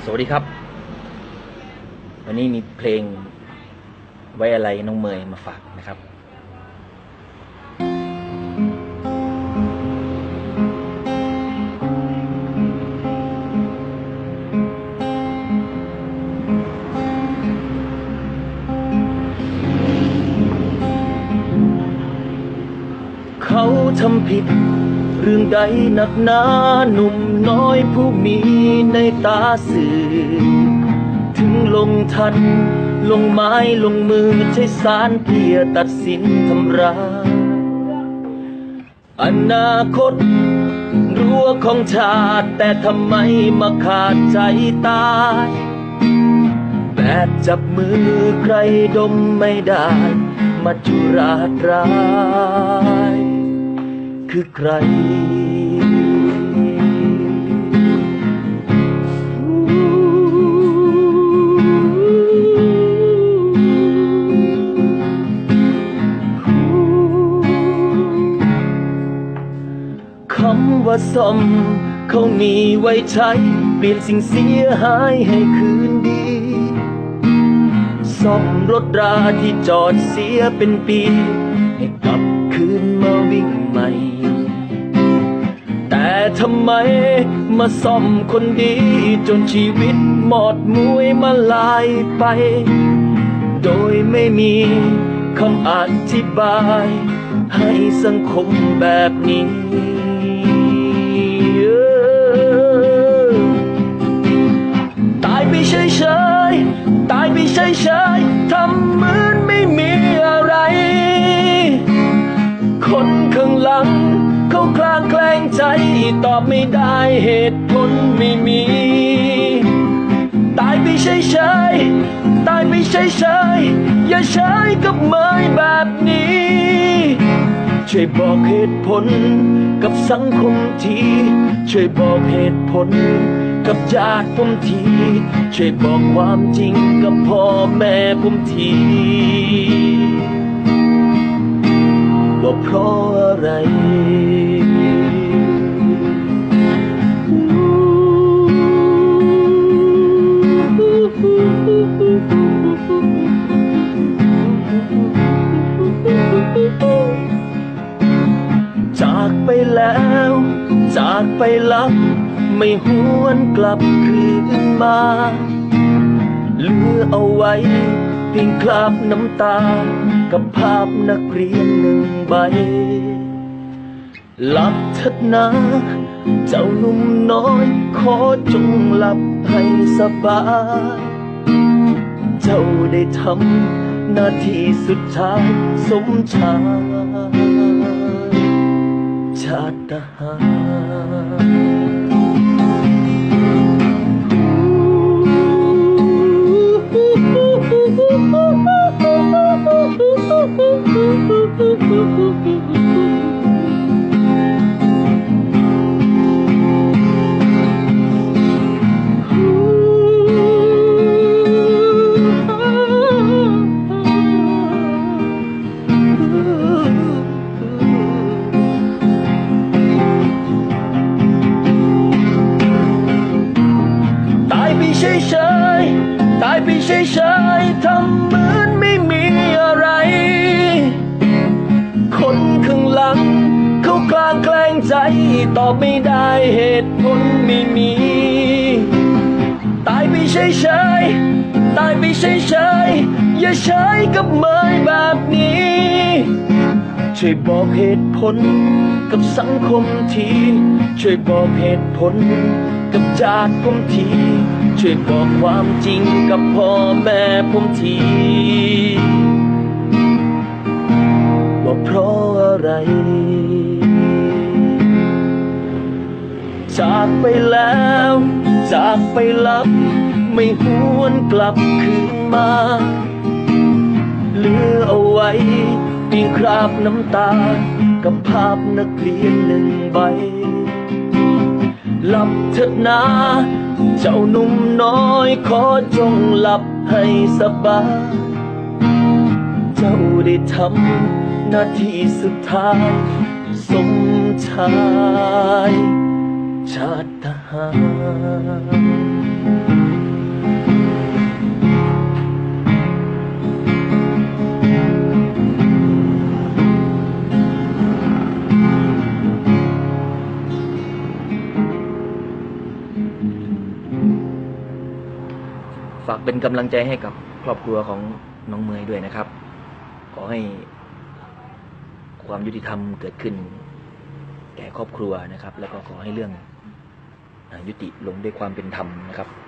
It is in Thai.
วัสดีครับวันนี้มีเพลงไว้อะไรน้องเมย์มาฝากนะครับเขาทำผิดเรื่องใดหนักหนาหนุ่มน้อยผู้มีในตาสื่อถึงลงทันลงไม้ลงมือใช้ศาลเพียตัดสินทำร้ายอนาคตรั้วของชาติแต่ทำไมมาขาดใจตายแบบจับมือใครดมไม่ได้มัจจุราชร้ายคือใครคำว่าซ่อมเขามีไว้ใช้เปลี่ยนสิ่งเสียหายให้คืนดีซ่อมรถราที่จอดเสียเป็นปีให้กลับคืนมาวิ่งใหม่แต่ทำไมมาซ่อมคนดีจนชีวิตหมดมุ้ยมาลายไปโดยไม่มีคำอธิบายให้สังคมแบบนี้ตายไปเฉยๆตายไปเฉยๆทำเหมือนไม่มีอะไรคนข้างหลังเขาคลางแคลงใจตอบไม่ได้เหตุผลไม่มีตายไปเฉยๆตายไปเฉยๆอย่าใช้กับเมยแบบนี้ช่วยบอกเหตุผลกับสังคมทีช่วยบอกเหตุผลกับญาติผมทีช่วยบอกความจริงกับพ่อแม่ผมทีว่าเพราะอะไรจากไปแล้วจากไปลับไม่หวนกลับคืนมาเหลือเอาไว้เพียงคราบน้ำตากับภาพนักเรียนหนึ่งใบหลับเถิดนะเจ้าหนุ่มน้อยขอจงหลับให้สบายเจ้าได้ทำหน้าที่สุดท้ายสมชายชาติทหารเฉยๆตายไปเฉยๆทำเหมือนไม่มีอะไรคนข้างหลังเขาคลางแคลงใจตอบไม่ได้เหตุผลไม่มีตายไปเฉยๆตายไปเฉยๆอย่าใช้กับเมยแบบนี้ช่วยบอกเหตุผลกับสังคมทีช่วยบอกเหตุผลกับญาติผมทีช่วยบอกความจริงกับพ่อแม่ผมทีว่าเพราะอะไรจากไปแล้วจากไปลับไม่หวนกลับคืนมาเหลือเอาไว้เพียงคราบน้ำตากับภาพนักเรียนหนึ่งใบหลับเถิดนะเจ้าหนุ่มน้อยขอจงหลับให้สบายเจ้าได้ทำหน้าที่สุดท้ายสมชายชาติทหารเป็นกำลังใจให้กับครอบครัวของน้องเมยด้วยนะครับ ขอให้ความยุติธรรมเกิดขึ้นแก่ครอบครัวนะครับ แล้วก็ขอให้เรื่องยุติลงด้วยความเป็นธรรมนะครับ